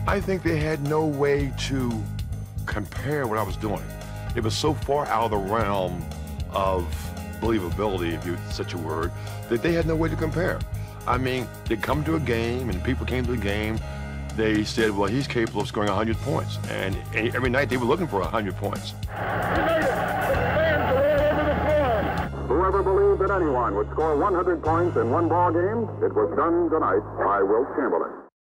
I think they had no way to compare what I was doing. It was so far out of the realm of believability, if you such a word, that they had no way to compare. I mean, they come to a game, and people came to the game, they said, well, he's capable of scoring 100 points. And every night they were looking for 100 points. Whoever believed that anyone would score 100 points in one ball game, it was done tonight by Wilt Chamberlain.